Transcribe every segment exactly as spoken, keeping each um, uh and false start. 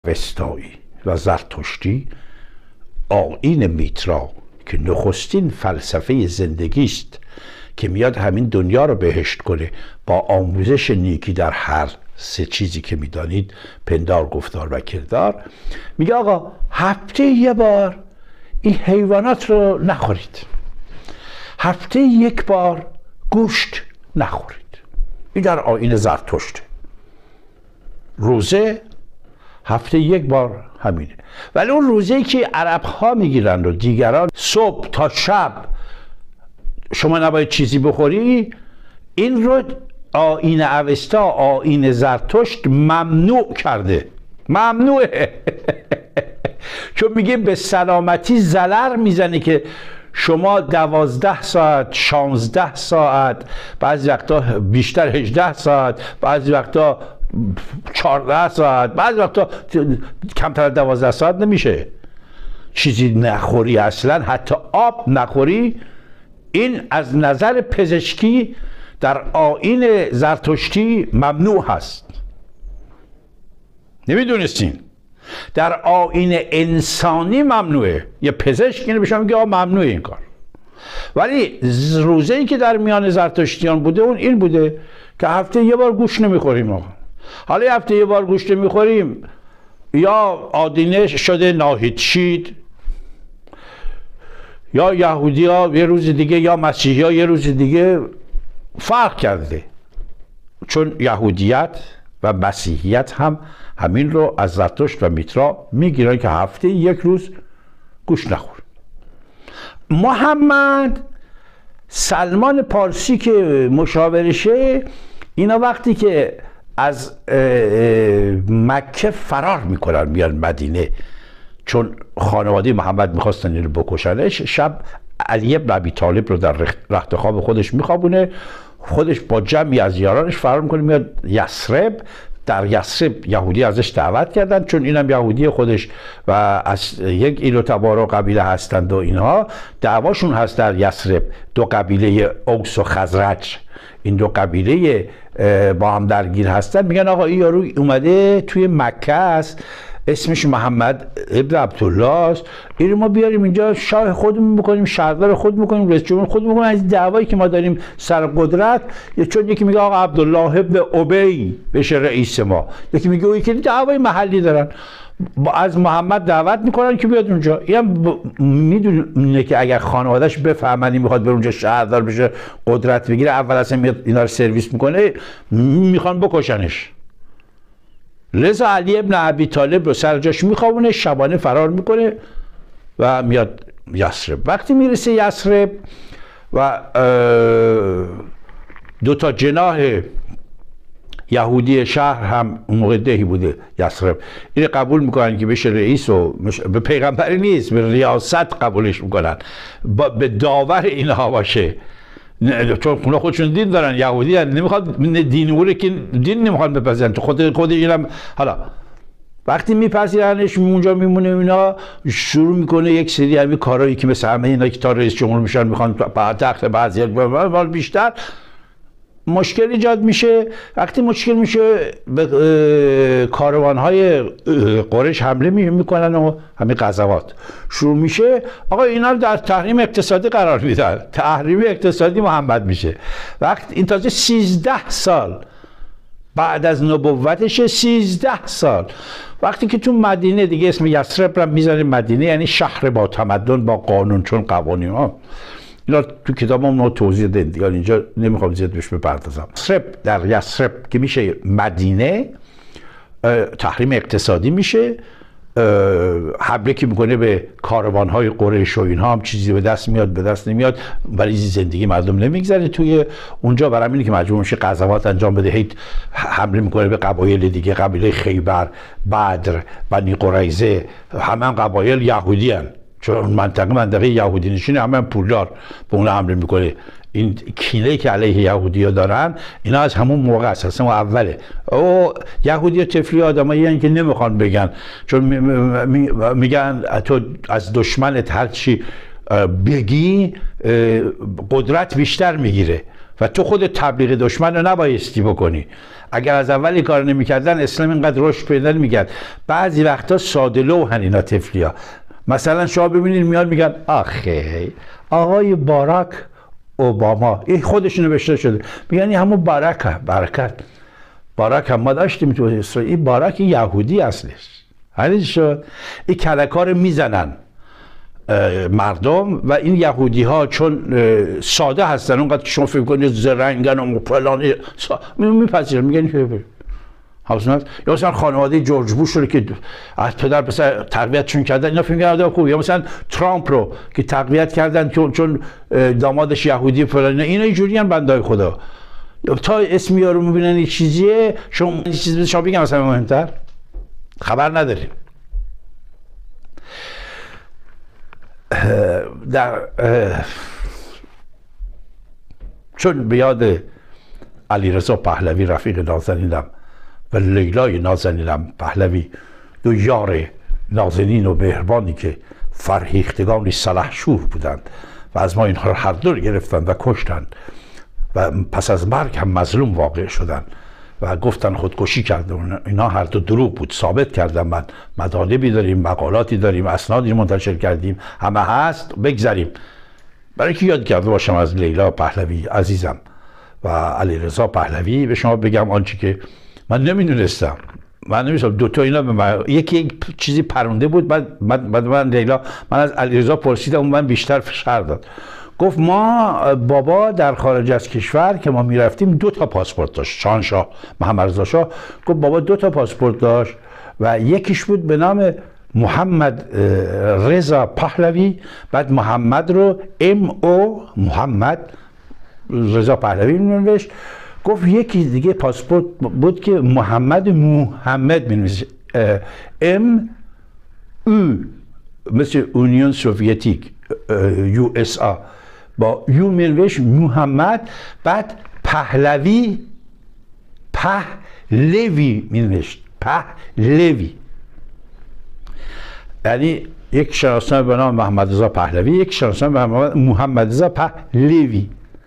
اوستایی و زرتشتی آیین میترا که نخستین فلسفه زندگی است که میاد همین دنیا رو بهشت کنه با آموزش نیکی در هر سه چیزی که میدانید، پندار، گفتار و کردار، میگه آقا هفته یه بار این حیوانات رو نخورید، هفته یک بار گوشت نخورید. این در آیین زرتشت. روزه هفته یک بار همینه. ولی اون روزه‌ای که عرب ها میگیرن و دیگران صبح تا شب شما نباید چیزی بخوری، این رو آیین اوستا، آیین زرتشت ممنوع کرده. ممنوعه. چون میگه به سلامتی ضرر میزنه که شما دوازده ساعت، شانزده ساعت، بعضی وقتا بیشتر هجده ساعت، بعضی وقتا چهارده ساعت، بعضی وقتا کمتر از دوازده ساعت نمیشه چیزی نخوری، اصلا حتی آب نخوری. این از نظر پزشکی در آیین زرتشتی ممنوع هست. نمیدونستین؟ در آیین انسانی ممنوعه. یه پزشک اینو بهش میگه ممنوعه این کار. ولی روزه‌ای که در میان زرتشتیان بوده اون این بوده که هفته یه بار گوشت نمیخوریم آقا. حالا هفته یه بار گوشت نمیخوریم، یا آدینه شده ناهیدشید، یا یهودی ها یه روز دیگه، یا مسیحی ها یه روز دیگه فرق کرده. چون یهودیت و مسیحیت هم همین رو از زرتشت و میترا میگیرن که هفته یک روز گوشت نخور. محمد سلمان پارسی که مشاورشه، اینا وقتی که از مکه فرار میکنن میان مدینه، چون خانواده محمد میخواستن اینو بکشنش، شب علی بن ابی طالب رو در رخت خواب خودش میخوابونه، خودش با جمعی از یارانش فرار میکنه میاد یثرب. در یثرب یهودی ازش دعوت کردن، چون اینم یهودی خودش و از یک ایل و تبار و قبیله هستند و اینها دعواشون هست در یثرب. دو قبیله اوس و خزرج، این دو قبیله با هم درگیر هستن. میگن آقا این یارو اومده توی مکه است، اسمش محمد ابن عبدالله است، این ما بیاریم اینجا شاه خودمون بکنیم، شهردار خود بکنیم، رئیس جمهور خود بکنیم. از دعوایی که ما داریم سر قدرت، چون یکی میگه آقا عبدالله ابن ابی بشه رئیس ما، یکی میگه او یکی دعوای محلی دارن، از محمد دعوت میکنن که بیاد اونجا. اینم میدونه که اگر خانواده‌اش بفهمن میخواد بره اونجا شهردار بشه، قدرت بگیره، اول اصلا میاد اینا رو سرویس میکنه، میخوان بکشنش. لذا علی بن ابی طالب رو سر جاش میخوابونه، شبانه فرار میکنه و میاد یثرب. وقتی میرسه یثرب و دو تا جناح یهودی شهر هم اون موقع دهی بوده یثرب، این قبول میکنن که بشه رئیس، و به پیغمبری نیست، به ریاست قبولش میکنن، به داور اینها باشه، چون اونا خودشون دین دارن، یهودی هن. نمیخواد دین اوره که دین نمیخواد بپذیرن، تو خود خود اینم. حالا وقتی میپذیرنش اونجا میمونه، اینا شروع میکنه یک سری همین کارهایی که مثل همه اینا که تا رئیس جمهور میشن میخوان بعد تخت بعضی بیشتر. مشکل ایجاد میشه. وقتی مشکل میشه به کاروانهای قریش حمله میکنن و همین غزوات شروع میشه. آقا اینا رو در تحریم اقتصادی قرار میدن، تحریم اقتصادی محمد میشه. وقت این تازه سیزده سال بعد از نبوتش، سیزده سال وقتی که تو مدینه دیگه، اسم یثرب رو میذاره مدینه، یعنی شهر با تمدن، با قانون، چون قوانین ها اینا تو کتابم توضیح دادن دیگه، اینجا نمیخوام زیاد بهش بپردازم. یثرب در یثرب که میشه مدینه، تحریم اقتصادی میشه، حمله که میکنه به کاروانهای قریش و اینها، هم چیزی به دست میاد به دست نمیاد، ولی زندگی مردم نمیگذره توی اونجا. برای همینه که مجبور میشه غزوات انجام بده، هی حمله میکنه به قبایل دیگه، قبیله خیبر، بدر، بنی قریظه، همه هم قبایل یهودی هن، چون منطقه منطقه یهودی نشینه، همه هم پولدار به اون حمله میکنه. این کینه‌ای که علیه یهودی‌ها دارن اینا از همون موقع اساسا و اوله. او یهودی طفلی آدمایی هستن که نمیخوان بگن، چون میگن تو از دشمنت هر چی بگی قدرت بیشتر میگیره. و تو خود تبلیغ دشمن رو نبایستی بکنی. اگر از اول این کار نمی‌کردن اسلام اینقدر رشد پیدا نمی‌کرد. بعضی وقتا ساده لوحن اینا طفلیا. مثلا شما ببینید میاد میگن آخه آقای باراک اوباما، این خودش نوشته شده، میگن این همون باراکه، برکت. باراک هم ما داشتیم تو اسرائیل، این باراک یهودی اصلش. همین شد. این کلکا رو میزنن مردم و این یهودی ها چون ساده هستن اونقدر که شما فکر کنید زرنگن و فلان میپذیرن، میگن که حوصله. یا مثلا خانواده جورج بوش رو که از پدر پسر تقویتشون کردن، اینا فکر می‌کردن خوب. یا مثلا ترامپ رو که تقویت کردن چون چون دامادش یهودی فلان، اینا اینجوری ان بندای خدا. تا اسم یارو میبینن یه چیزیه، شما یه چیزی شما بگم مثلا مهمتر خبر نداریم. در چون به یاد علیرضا پهلوی رفیق نازنینم و لیلای نازنینم پهلوی، دو یار نازنین و مهربانی که فرهیختگانی سلحشور بودند و از ما اینها هر دو گرفتند و کشتند و پس از مرگ هم مظلوم واقع شدند و گفتن خودکشی کرده. اینا هر دو دروغ بود، ثابت کردم. من مطالبی داریم، مقالاتی داریم، اسنادی منتشر کردیم، همه هست. بگذاریم برای که یاد کرده باشم از لیلا پهلوی عزیزم و علیرضا پهلوی به شما بگم آنچه که من نمیدونستم. من نمیدونستم دو تا اینا به من یکی یک چیزی پرونده بود. بعد بعد من لیلا من از علیرضا پرسیدم، اون من بیشتر فشار داد. گفت ما بابا در خارج از کشور که ما میرفتیم دو تا پاسپورت داشت. شاهنشاه محمد رضا شاه گفت بابا دو تا پاسپورت داشت و یکیش بود به نام محمد رضا پهلوی، بعد محمد رو ام او محمد رضا پهلوی نوشت. گفت یکی دیگه پاسپورت بود که محمد محمد می‌نویسه، ام او مثل اونیون سوویتیک یو اس آ با یو می‌نوشت محمد، بعد پهلوی پهلوی می‌نوشت، پهلوی. یعنی یک شناسنامه به نام محمد رضا پهلوی، یک شناسنامه به نام محمد رضا پهلوی.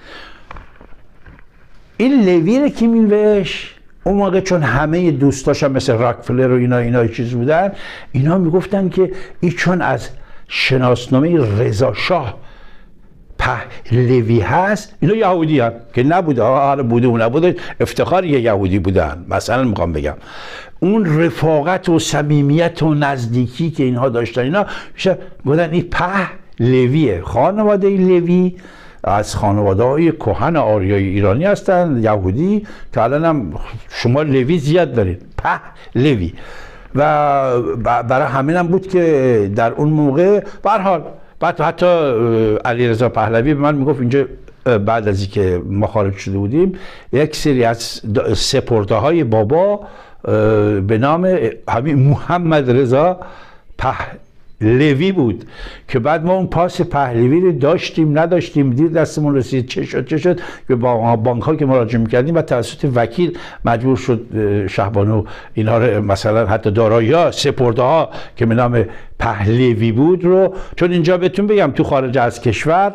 این لوی رو که می‌نوشت اون موقع چون همه دوستاش هم مثل راکفلر و اینا اینا چیز بودن، اینا میگفتن که این چون از شناسنامه رضا شاه پهلوی هست، اینا یهودی هم که نبوده، آره بوده و نبوده، افتخار یه یهودی بودن. مثلا میخوام بگم اون رفاقت و صمیمیت و نزدیکی که اینها داشتن، اینا بودن این پهلویه. خانواده لوی از خانواده های کهن آریای ایرانی هستن، یهودی، که الان هم شما لوی زیاد دارید، پهلوی. و برای همین هم بود که در اون موقع به هر حال بعد حتی علیرضا پهلوی به من میگفت اینجا بعد از اینکه ما خارج شده بودیم یک سری از سپرده های بابا به نام همین محمد رضا پهلوی بود که بعد ما اون پاس پهلوی رو داشتیم نداشتیم، دیر دستمون رسید، چه شد چه شد که با بانک ها که مراجعه میکردیم و توسط وکیل مجبور شد شهبانو اینها رو مثلا حتی دارایی ها سپرده ها که به نام پهلوی بود رو، چون اینجا بهتون بگم تو خارج از کشور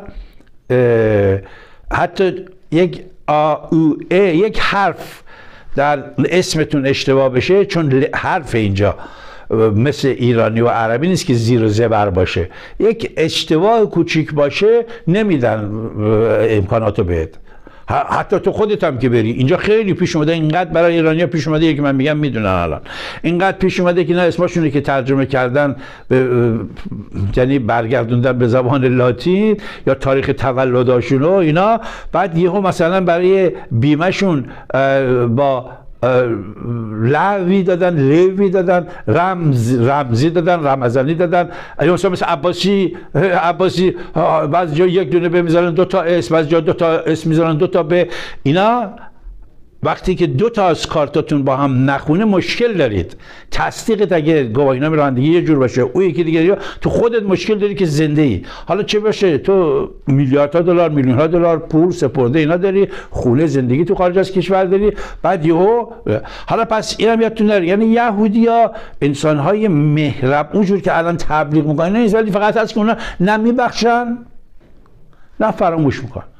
حتی یک آ او ای یک حرف در اسمتون اشتباه بشه، چون حرف اینجا مثل ایرانی و عربی نیست که زیر و زبر باشه، یک اشتباه کوچیک باشه نمیدن امکاناتو بهت. حتی تو خودت هم که بری اینجا خیلی پیش اومده، اینقدر برای ایرانی‌ها پیش اومده که من میگم میدونن الان، اینقدر پیش اومده که نه اسمشونه که ترجمه کردن به یعنی برگردوندن به زبان لاتین یا تاریخ تولداشون و اینا، بعد یهو مثلا برای بیمهشون با لوی دادن، لوی دادن، رمز رمزی دادن، رمزانی دادن. مثلا مثل عباسی عباسی بعضی جا یک دونه به میذارن دو تا اسم، بعضی جا دو تا اسم میذارن دو تا به. اینا وقتی که دو تا از کارتاتون با هم نخونه مشکل دارید. تصدیقت اگه گواهینامه رانندگی یه جور باشه او یکی دیگه یا تو خودت مشکل داری که زنده ای. حالا چه باشه تو میلیاردها دلار میلیون‌ها دلار پول سپرده اینا داری، خونه زندگی تو خارج از کشور داری، بعد یهو حالا پس اینم یادتون نره، یعنی یهودی‌ها انسان‌های مهرب اونجور که الان تبلیغ می‌کنن نیست، ولی فقط هست که اونا نه میبخشن نه فراموش می‌کنن.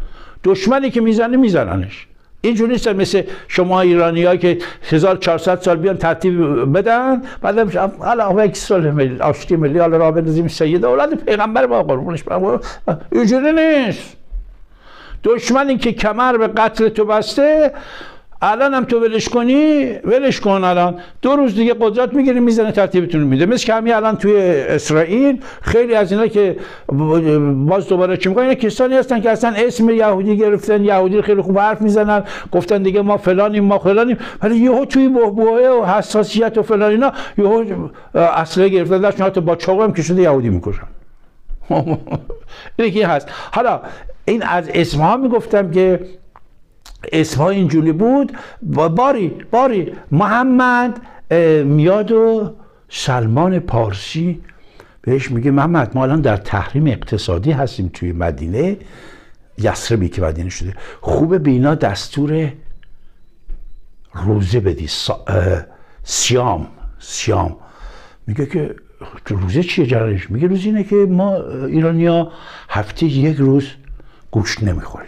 دشمنی که میزنه میزننش. اینجوری نیست مثل شما ایرانی‌ها که هزار و چهارصد سال بیان ترتیب بدن بعدم حالا یک سال ملی آشتی ملی حالا راه بندازیم سید اولاد پیغمبر ما قربونش برم. اینجوری نیست. دشمنی که کمر به قتل تو بسته الان هم تو ولش کنی ولش کن، الان دو روز دیگه قدرت میگیری میزنه ترتیبتون میده. مثل که همین الان توی اسرائیل خیلی از اینا که باز دوباره چی میگن، اینا کسانی هستن که اصلا اسم یهودی گرفتن، یهودی خیلی خوب حرف میزنن، گفتن دیگه ما فلانیم ما فلانیم، ولی یهو توی بحبوحه و حساسیت و فلان اینا یهو اسلحه گرفتن داشتن، حتی با چاقو هم که شده یهودی میکشن. اینه که هست. حالا این از اسمها میگفتم که اسمها اینجوری بود. باری باری محمد میاد و سلمان پارسی بهش میگه محمد ما الان در تحریم اقتصادی هستیم توی مدینه، یثربی که مدینه شده، خوبه به اینا دستور روزه بدی، سیام سیام. میگه که روزه چیه جرش؟ میگه روز اینه که ما ایرانیا هفته یک روز گوشت نمیخوریم.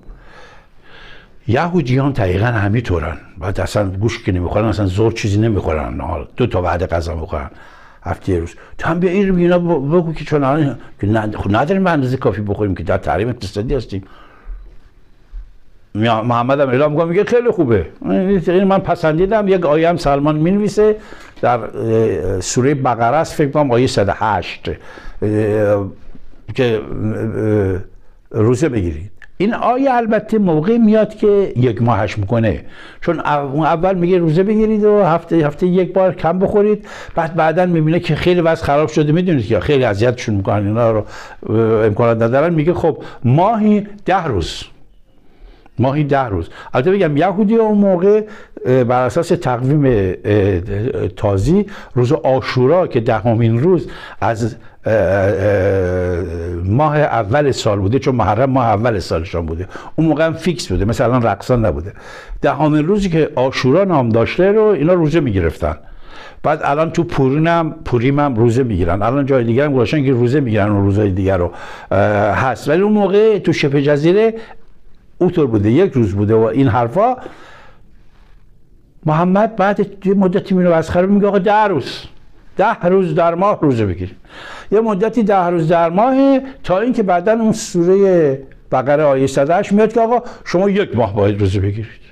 یهودیان دقیقا همینطورن، بعد اصلا گوشت که نمیخورن، اصلا زور چیزی نمیخورن، دو تا بعد غذا میخورن هفته روز. تو هم بیا این اینا بگو که چون الان که نداریم به اندازه کافی بخوریم که در تحریم اقتصادی هستیم. محمد هم اعلام میکنه میگه خیلی خوبه، این من پسندیدم. یک آیه هم سلمان مینویسه در سوره بقره است، فکر کنم آیه صد و هشت که روزه بگیرید. این آیه البته موقع میاد که یک ماهش میکنه، چون اول میگه روزه بگیرید و هفته هفته یک بار کم بخورید، بعد بعدن میبینه که خیلی وضع خراب شده، میدونید که خیلی اذیتشون میکنن اینا رو امکانات ندارن، میگه خب ماهی ده روز ماهی ده روز. البته بگم یهودی اون موقع بر اساس تقویم تازی روز عاشورا که دهمین روز از ماه اول سال بوده، چون محرم ماه اول سالشان بوده، اون موقع هم فیکس بوده، مثلا رقصان نبوده. دهمین روزی که عاشورا نام داشته رو اینا روزه میگرفتن. بعد الان تو پوریم هم پوریم هم روزه میگیرن، الان جای دیگه هم گذاشتن که روزه میگیرن و روزهای دیگر رو هست، ولی اون موقع تو شبه جزیره اونطور بوده، یک روز بوده و این حرفا. محمد بعد یه مدتی میره مسخره میگه آقا ده روز ده روز در ماه روزه بگیرید. یه مدتی ده روز در ماه، تا اینکه بعداً اون سوره بقره آیه صد و هشت میاد که آقا شما یک ماه باید روزه بگیرید.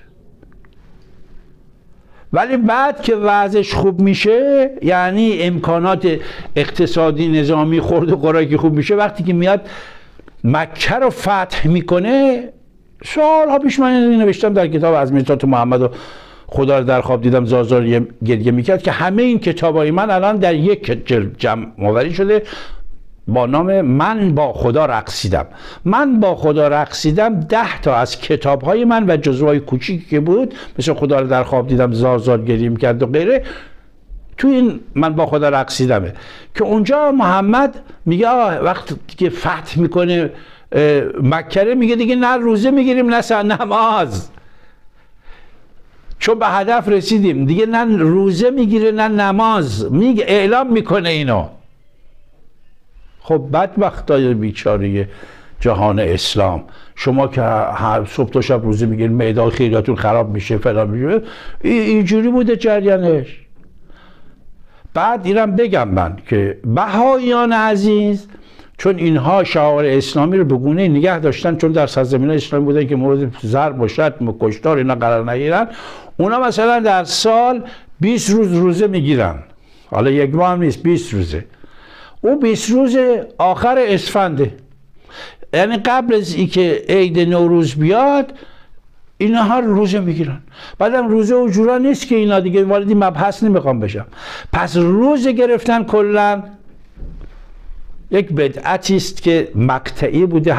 ولی بعد که وضعش خوب میشه، یعنی امکانات اقتصادی نظامی خورد و خوراکی خوب میشه، وقتی که میاد مکه رو فتح میکنه، سالها پیش من نوشتم در کتاب از میرزات محمد و خدا رو در خواب دیدم زار گریه میکرد که همه این کتابای من الان در یک جلد جمع آوری شده با نام من با خدا رقصیدم. من با خدا رقصیدم ده تا از کتابهای من و جزوهای کوچیکی که بود، مثل خدا رو در خواب دیدم زار زار گریه میکرد و غیره، تو این من با خدا رقصیدمه که اونجا محمد میگه وقتی که فتح میکنه مکه، میگه دیگه نه روزه میگیریم نه نماز، چون به هدف رسیدیم دیگه، نه روزه میگیره نه نماز، میگه اعلام میکنه اینو. خب بدبختای بیچاره جهان اسلام، شما که هر صبح تا شب روزه میگیرید، معده خیلیاتون خراب میشه فلان میشه، اینجوری بوده جریانش. بعد اینم بگم من که بهاییان عزیز، چون اینها شعائر اسلامی رو به گونه نگه داشتن، چون در سرزمین اسلامی بودن که مورد ضرب و شتم و کشتار اینا قرار نگیرن، اونا مثلا در سال بیست روز روزه میگیرن، حالا یک ماه هم نیست، بیست روزه. او بیست روز آخر اسفنده، یعنی قبل از اینکه عید نوروز بیاد اینها روزه میگیرن. بعدم روزه و جورا نیست که اینا دیگه وارد مبحث نمیخوام بشم. پس روزه گرفتن کلا یک بدعتی است که مقطعی بوده.